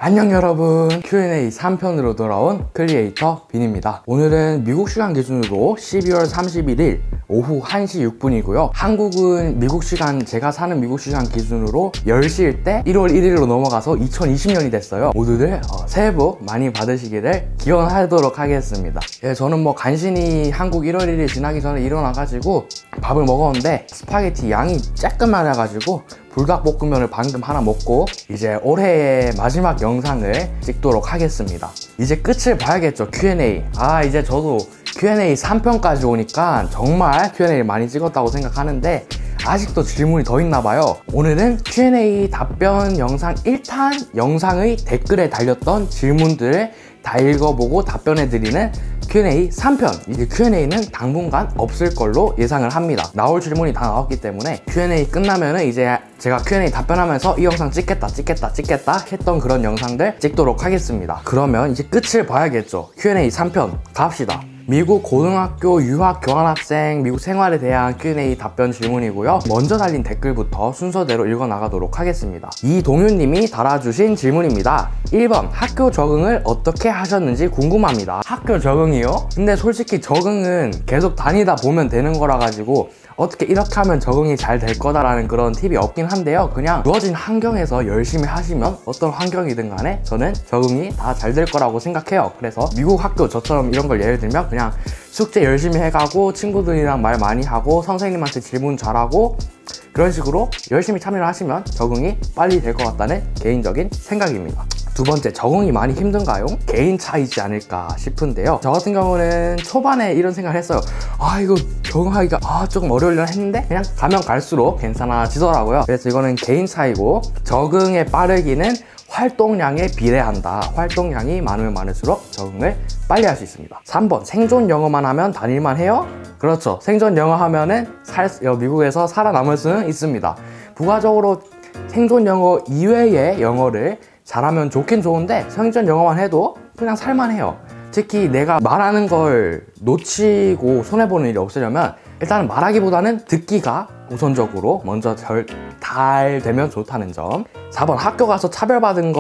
안녕 여러분, Q&A 3편으로 돌아온 크리에이터 빈입니다. 오늘은 미국 시간 기준으로 12월 31일 오후 1시 6분이고요 한국은 미국 시간, 제가 사는 미국 시간 기준으로 10시일 때 1월 1일로 넘어가서 2020년이 됐어요. 모두들 새해 복 많이 받으시기를 기원하도록 하겠습니다. 예, 저는 간신히 한국 1월 1일 지나기 전에 일어나가지고 밥을 먹었는데 스파게티 양이 쬐끔많아가지고 불닭볶음면을 방금 하나 먹고 이제 올해의 마지막 영상을 찍도록 하겠습니다. 이제 끝을 봐야겠죠. Q&A. 이제 저도 Q&A 3편까지 오니까 정말 Q&A를 많이 찍었다고 생각하는데 아직도 질문이 더 있나봐요. 오늘은 Q&A 답변 영상 1탄 영상의 댓글에 달렸던 질문들을 다 읽어보고 답변해드리는 Q&A 3편. 이제 Q&A는 당분간 없을 걸로 예상을 합니다. 나올 질문이 다 나왔기 때문에 Q&A 끝나면은 이제 제가 Q&A 답변하면서 이 영상 찍겠다 했던 그런 영상들 찍도록 하겠습니다. 그러면 이제 끝을 봐야겠죠. Q&A 3편 갑시다. 미국 고등학교 유학 교환학생 미국 생활에 대한 Q&A 답변 질문이고요. 먼저 달린 댓글부터 순서대로 읽어나가도록 하겠습니다. 이동윤님이 달아주신 질문입니다. 1번, 학교 적응을 어떻게 하셨는지 궁금합니다. 학교 적응이요? 근데 솔직히 적응은 계속 다니다 보면 되는 거라 가지고 어떻게 이렇게 하면 적응이 잘 될 거다라는 그런 팁이 없긴 한데요. 그냥 주어진 환경에서 열심히 하시면 어떤 환경이든 간에 저는 적응이 다 잘 될 거라고 생각해요. 그래서 미국 학교 저처럼 이런 걸 예를 들면 그냥 숙제 열심히 해가고 친구들이랑 말 많이 하고 선생님한테 질문 잘하고 그런 식으로 열심히 참여를 하시면 적응이 빨리 될 것 같다는 개인적인 생각입니다. 두 번째, 적응이 많이 힘든가요? 개인 차이지 않을까 싶은데요. 저 같은 경우는 초반에 이런 생각을 했어요. 이거 적응하기가 조금 어려우려 했는데 그냥 가면 갈수록 괜찮아지더라고요. 그래서 이거는 개인 차이고, 적응의 빠르기는 활동량에 비례한다. 활동량이 많으면 많을수록 적응을 빨리 할 수 있습니다. 3번, 생존 영어만 하면 다닐만 해요? 그렇죠. 생존 영어 하면은 미국에서 살아남을 수는 있습니다. 부가적으로 생존 영어 이외의 영어를 잘하면 좋긴 좋은데 생존 영어만 해도 그냥 살만해요. 특히 내가 말하는 걸 놓치고 손해보는 일이 없으려면 일단은 말하기보다는 듣기가 우선적으로 먼저 잘 되면 좋다는 점. 4번, 학교 가서 차별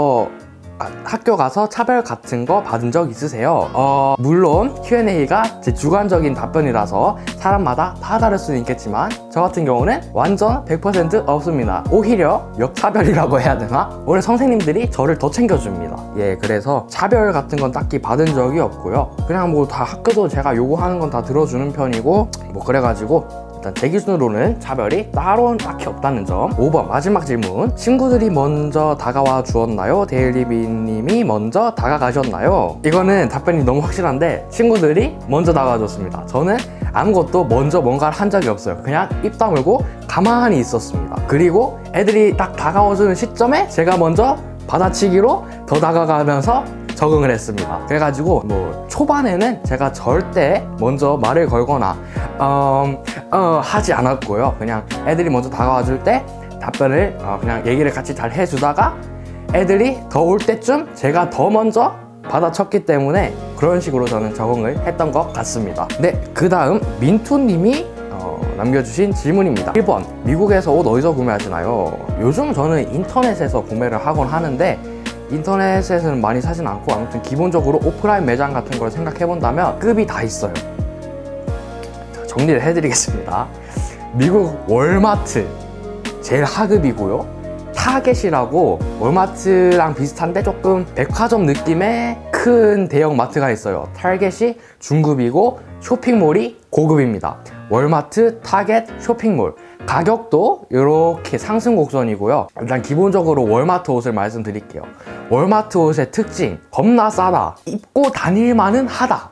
같은 거 받은 적 있으세요? 물론 Q&A가 제 주관적인 답변이라서 사람마다 다 다를 수는 있겠지만 저 같은 경우는 완전 100% 없습니다. 오히려 역차별이라고 해야 되나? 오히려 선생님들이 저를 더 챙겨줍니다. 예, 그래서 차별 같은 건 딱히 받은 적이 없고요. 그냥 다 학교도 제가 요구하는 건 다 들어주는 편이고 그래가지고 일단 제 기준으로는 차별이 따로 딱히 없다는 점. 5번, 마지막 질문. 친구들이 먼저 다가와 주었나요? 데일리비님이 먼저 다가가셨나요? 이거는 답변이 너무 확실한데 친구들이 먼저 다가와 줬습니다. 저는 아무것도 먼저 뭔가를 한 적이 없어요. 그냥 입 다물고 가만히 있었습니다. 그리고 애들이 딱 다가와주는 시점에 제가 먼저 받아치기로 더 다가가면서 적응을 했습니다. 그래가지고 초반에는 제가 절대 먼저 말을 걸거나 하지 않았고요. 그냥 애들이 먼저 다가와 줄 때 답변을 그냥 얘기를 같이 잘 해주다가 애들이 더 올 때쯤 제가 더 먼저 받아쳤기 때문에 그런 식으로 저는 적응을 했던 것 같습니다. 네, 그 다음 민투님이 남겨주신 질문입니다. 1번, 미국에서 옷 어디서 구매하시나요? 요즘 저는 인터넷에서 구매를 하곤 하는데 인터넷에서는 많이 사진 않고 아무튼 기본적으로 오프라인 매장 같은 걸 생각해본다면 급이 다 있어요. 정리를 해드리겠습니다. 미국 월마트 제일 하급이고요. 타겟이라고 월마트랑 비슷한데 조금 백화점 느낌의 큰 대형 마트가 있어요. 타겟이 중급이고 쇼핑몰이 고급입니다. 월마트, 타겟, 쇼핑몰. 가격도 이렇게 상승 곡선이고요. 일단 기본적으로 월마트 옷을 말씀드릴게요. 월마트 옷의 특징, 겁나 싸다. 입고 다닐만은 하다.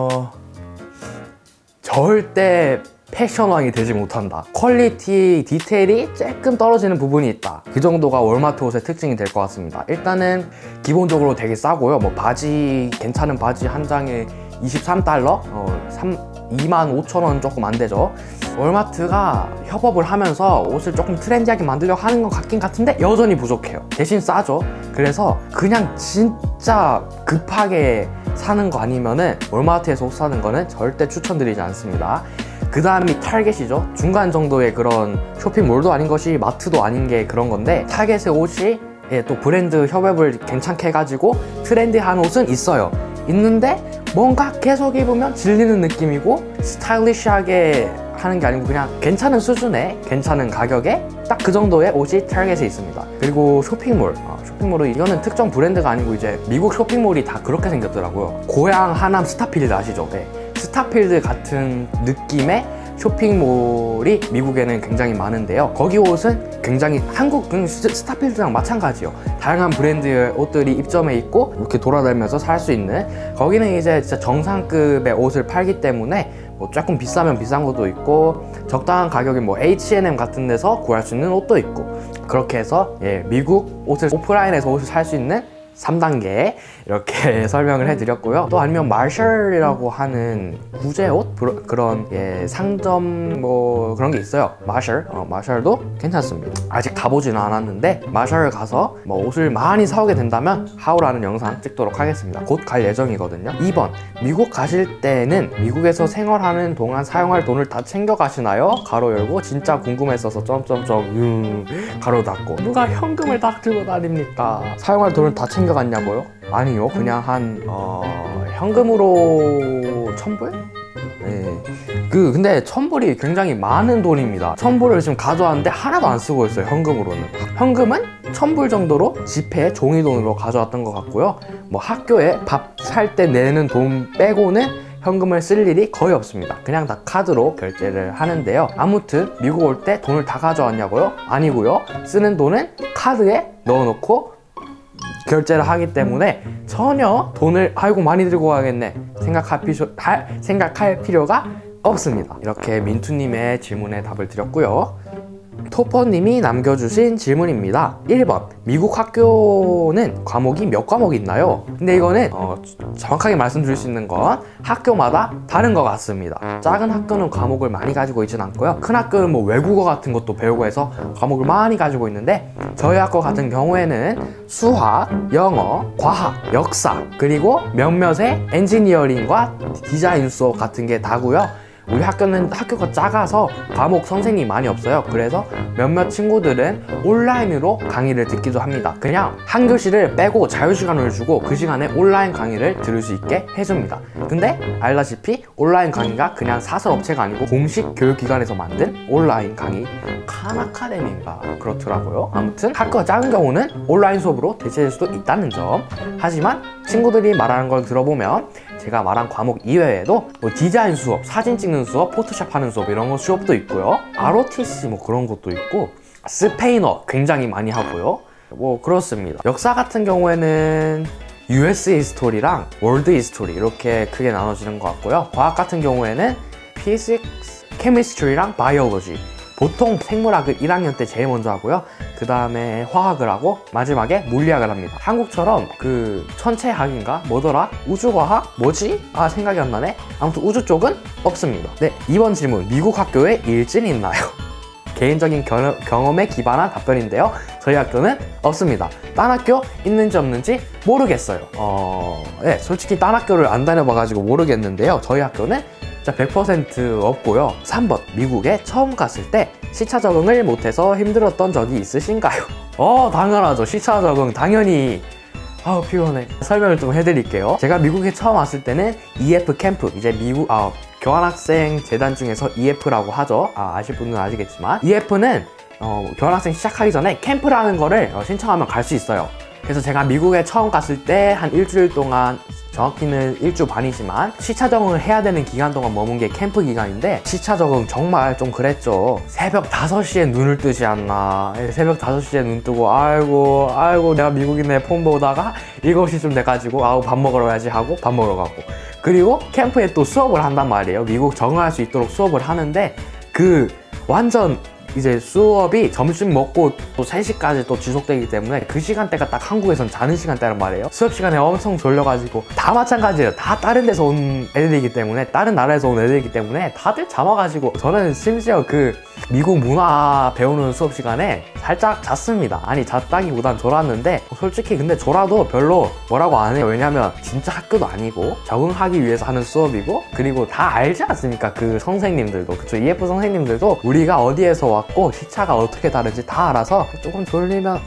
절대 패션왕이 되지 못한다. 퀄리티, 디테일이 조금 떨어지는 부분이 있다. 그 정도가 월마트 옷의 특징이 될 것 같습니다. 일단은 기본적으로 되게 싸고요. 바지, 괜찮은 바지 한 장에 23달러? 25,000원 조금 안 되죠. 월마트가 협업을 하면서 옷을 조금 트렌디하게 만들려고 하는 것 같긴 같은데 여전히 부족해요. 대신 싸죠. 그래서 그냥 진짜 급하게 사는 거 아니면은 월마트에서 옷 사는 거는 절대 추천드리지 않습니다. 그 다음이 타겟이죠. 중간 정도의 그런 쇼핑몰도 아닌 것이 마트도 아닌 게 그런 건데 타겟의 옷이 예, 또 브랜드 협업을 괜찮게 해가지고 트렌디한 옷은 있어요. 있는데 뭔가 계속 입으면 질리는 느낌이고 스타일리시하게 하는 게 아니고 그냥 괜찮은 수준에 괜찮은 가격에 딱 그 정도의 옷이 타겟에 있습니다. 그리고 쇼핑몰, 쇼핑몰은 이거는 특정 브랜드가 아니고 이제 미국 쇼핑몰이 다 그렇게 생겼더라고요. 고향 하남 스타필드 아시죠? 네. 스타필드 같은 느낌의 쇼핑몰이 미국에는 굉장히 많은데요. 거기 옷은 굉장히 한국 스타필드랑 마찬가지예요. 다양한 브랜드의 옷들이 입점해 있고 이렇게 돌아다니면서 살 수 있는, 거기는 이제 진짜 정상급의 옷을 팔기 때문에 뭐 조금 비싸면 비싼 것도 있고 적당한 가격에 뭐 H&M 같은 데서 구할 수 있는 옷도 있고, 그렇게 해서 예, 미국 옷을 오프라인에서 옷을 살 수 있는 3단계 이렇게 설명을 해드렸고요. 또 아니면 마셜이라고 하는 구제옷 그런 예, 상점 뭐 그런 게 있어요. 마셜도 괜찮습니다. 아직 가보지는 않았는데 마셜을 가서 뭐 옷을 많이 사오게 된다면 하우라는 영상 찍도록 하겠습니다. 곧 갈 예정이거든요. 2번, 미국 가실 때는 미국에서 생활하는 동안 사용할 돈을 다 챙겨 가시나요? 가로 열고 진짜 궁금했어서 점점점 가로 닫고. 누가 현금을 다 들고 다닙니까? 사용할 돈을 다 챙겨 갔냐고요? 아니요, 그냥 한 현금으로 1000불? 네. 근데 1000불이 굉장히 많은 돈입니다. 1000불을 지금 가져왔는데 하나도 안 쓰고 있어요, 현금으로는. 현금은 1000불 정도로 지폐 종이돈으로 가져왔던 것 같고요. 뭐 학교에 밥 살 때 내는 돈 빼고는 현금을 쓸 일이 거의 없습니다. 그냥 다 카드로 결제를 하는데요. 아무튼 미국 올 때 돈을 다 가져왔냐고요? 아니고요. 쓰는 돈은 카드에 넣어놓고 결제를 하기 때문에 전혀 돈을 아이고 많이 들고 가겠네 생각할 필요가 없습니다. 이렇게 민투님의 질문에 답을 드렸고요. 토퍼님이 남겨주신 질문입니다. 1번, 미국 학교는 과목이 몇 과목이 있나요? 근데 이거는 정확하게 말씀드릴 수 있는 건 학교마다 다른 것 같습니다. 작은 학교는 과목을 많이 가지고 있진 않고요. 큰 학교는 뭐 외국어 같은 것도 배우고 해서 과목을 많이 가지고 있는데, 저희 학교 같은 경우에는 수학, 영어, 과학, 역사, 그리고 몇몇의 엔지니어링과 디자인 수업 같은 게 다고요. 우리 학교는 학교가 작아서 과목 선생님이 많이 없어요. 그래서 몇몇 친구들은 온라인으로 강의를 듣기도 합니다. 그냥 한 교시를 빼고 자유시간을 주고 그 시간에 온라인 강의를 들을 수 있게 해줍니다. 근데 알다시피 온라인 강의가 그냥 사설 업체가 아니고 공식 교육기관에서 만든 온라인 강의, 칸 아카데미인가 그렇더라고요. 아무튼 학교가 작은 경우는 온라인 수업으로 대체될 수도 있다는 점. 하지만 친구들이 말하는 걸 들어보면 제가 말한 과목 이외에도 뭐 디자인 수업, 사진 찍는 수업, 포토샵 하는 수업 이런 거 수업도 있고요. ROTC 뭐 그런 것도 있고, 스페인어 굉장히 많이 하고요. 뭐 그렇습니다. 역사 같은 경우에는 US 히스토리랑 월드 히스토리 이렇게 크게 나눠지는 것 같고요. 과학 같은 경우에는 피직스, 케미스트리랑 바이올로지, 보통 생물학을 1학년 때 제일 먼저 하고요. 그 다음에 화학을 하고 마지막에 물리학을 합니다. 한국처럼 그 천체학인가? 뭐더라? 우주과학? 뭐지? 아, 생각이 안 나네? 아무튼 우주 쪽은 없습니다. 네, 2번 질문. 미국 학교에 일진이 있나요? 개인적인 경험에 기반한 답변인데요. 저희 학교는 없습니다. 딴 학교 있는지 없는지 모르겠어요. 네, 솔직히 딴 학교를 안 다녀봐가지고 모르겠는데요. 저희 학교는 100% 없고요. 3번, 미국에 처음 갔을 때 시차 적응을 못해서 힘들었던 적이 있으신가요? 당연하죠. 시차 적응 당연히. 피곤해. 설명을 좀 해드릴게요. 제가 미국에 처음 왔을 때는 EF 캠프, 이제 미국 교환학생 재단 중에서 EF라고 하죠. 아실 분은 아시겠지만 EF는 교환학생 시작하기 전에 캠프라는 거를 신청하면 갈 수 있어요. 그래서 제가 미국에 처음 갔을 때 한 일주일 동안, 정확히는 일주 반이지만 시차 적응을 해야 되는 기간 동안 머문 게 캠프 기간인데, 시차 적응 정말 좀 그랬죠. 새벽 5시에 눈을 뜨지 않나. 새벽 5시에 눈 뜨고 아이고 내가 미국인의 폰 보다가 7시쯤 돼가지고 밥 먹으러 가야지 하고 밥 먹으러 가고, 그리고 캠프에 또 수업을 한단 말이에요. 미국 적응할 수 있도록 수업을 하는데, 완전 이제 수업이 점심 먹고 또 3시까지 또 지속되기 때문에 그 시간대가 딱 한국에선 자는 시간대란 말이에요. 수업 시간에 엄청 졸려가지고, 다 마찬가지예요. 다 다른 데서 온 애들이기 때문에, 다른 나라에서 온 애들이기 때문에 다들 잠와가지고, 저는 심지어 미국 문화 배우는 수업 시간에 살짝 잤습니다. 아니, 잤다기보단 졸았는데, 솔직히 근데 졸아도 별로 뭐라고 안 해요. 왜냐면 진짜 학교도 아니고 적응하기 위해서 하는 수업이고, 그리고 다 알지 않습니까? 그 선생님들도, 그쵸, EF 선생님들도 우리가 어디에서 왔고 해봤고 시차가 어떻게 다른지 다 알아서 조금 졸리면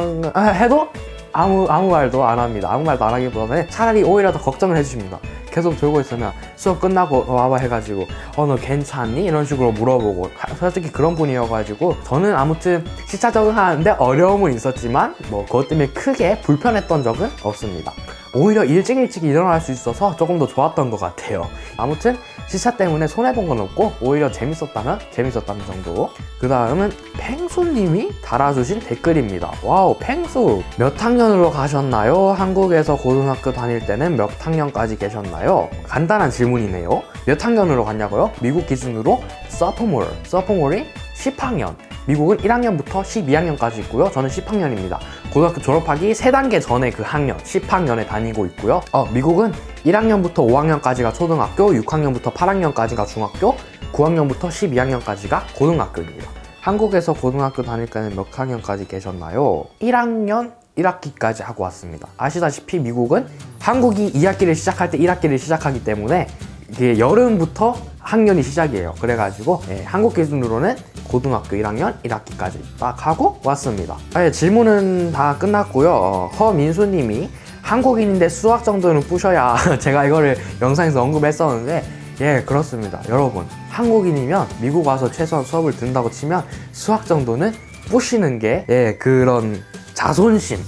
해도 아무 말도 안 합니다. 아무 말도 안 하기보다는 차라리 오히려 더 걱정을 해주십니다. 계속 졸고 있으면 수업 끝나고 와봐 해가지고 너 괜찮니? 이런 식으로 물어보고 솔직히 그런 분이어가지고 저는 아무튼 시차 적응하는데 어려움은 있었지만 뭐 그것 때문에 크게 불편했던 적은 없습니다. 오히려 일찍 일어날 수 있어서 조금 더 좋았던 것 같아요. 아무튼 시차 때문에 손해본 건 없고 오히려 재밌었다는 정도. 그 다음은 펭수님이 달아주신 댓글입니다. 와우, 펭수 몇 학년으로 가셨나요? 한국에서 고등학교 다닐 때는 몇 학년까지 계셨나요? 간단한 질문이네요. 몇 학년으로 갔냐고요? 미국 기준으로 서포몰이 10학년, 미국은 1학년부터 12학년까지 있고요. 저는 10학년입니다. 고등학교 졸업하기 3단계 전에 그 학년, 10학년에 다니고 있고요. 미국은 1학년부터 5학년까지가 초등학교, 6학년부터 8학년까지가 중학교, 9학년부터 12학년까지가 고등학교입니다. 한국에서 고등학교 다닐 때는 몇 학년까지 계셨나요? 1학년 1학기까지 하고 왔습니다. 아시다시피 미국은 한국이 2학기를 시작할 때 1학기를 시작하기 때문에 이게 여름부터 학년이 시작이에요. 그래가지고 한국 기준으로는 고등학교 1학년 1학기까지 딱 하고 왔습니다. 질문은 다 끝났고요. 허민수님이 한국인인데 수학 정도는 부셔야 제가 이거를 영상에서 언급했었는데 그렇습니다. 여러분, 한국인이면 미국 와서 최소한 수업을 듣는다고 치면 수학 정도는 부시는 게 그런 자존심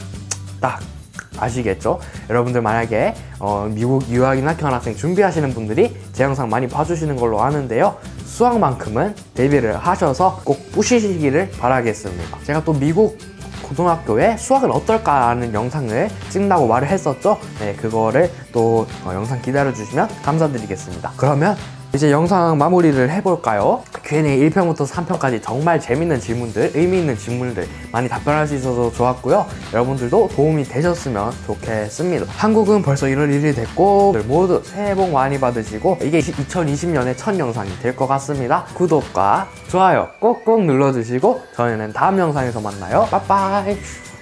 딱 아시겠죠? 여러분들 만약에 미국 유학이나 교환학생 준비하시는 분들이 제 영상 많이 봐주시는 걸로 아는데요, 수학만큼은 대비를 하셔서 꼭 부시시기를 바라겠습니다. 제가 또 미국 고등학교에 수학은 어떨까 하는 영상을 찍는다고 말을 했었죠. 그거를 또 영상 기다려주시면 감사드리겠습니다. 그러면 이제 영상 마무리를 해볼까요? Q&A 1편부터 3편까지 정말 재밌는 질문들, 의미 있는 질문들 많이 답변할 수 있어서 좋았고요. 여러분들도 도움이 되셨으면 좋겠습니다. 한국은 벌써 1월 1일 됐고 모두 새해 복 많이 받으시고 이게 2020년의 첫 영상이 될 것 같습니다. 구독과 좋아요 꼭꼭 눌러주시고 저희는 다음 영상에서 만나요. 빠빠이.